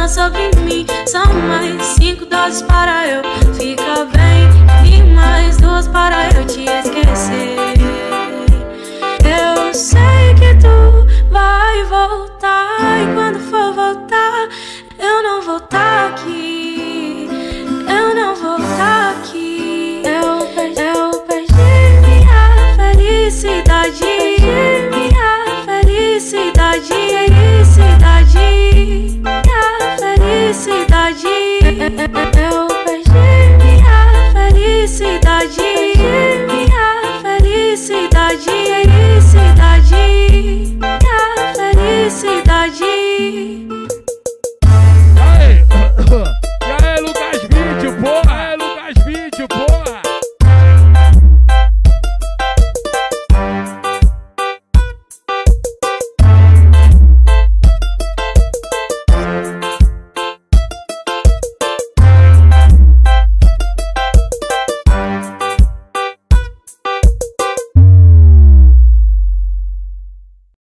sobre mim. São mais 5 doses para eu ficar bem e mais 2 para eu te esquecer. Eu sei que tu vai voltar, e quando for voltar eu não vou estar aqui. Eu não vou estar aqui. Eu perdi minha felicidade. Minha felicidade. Minha felicidade.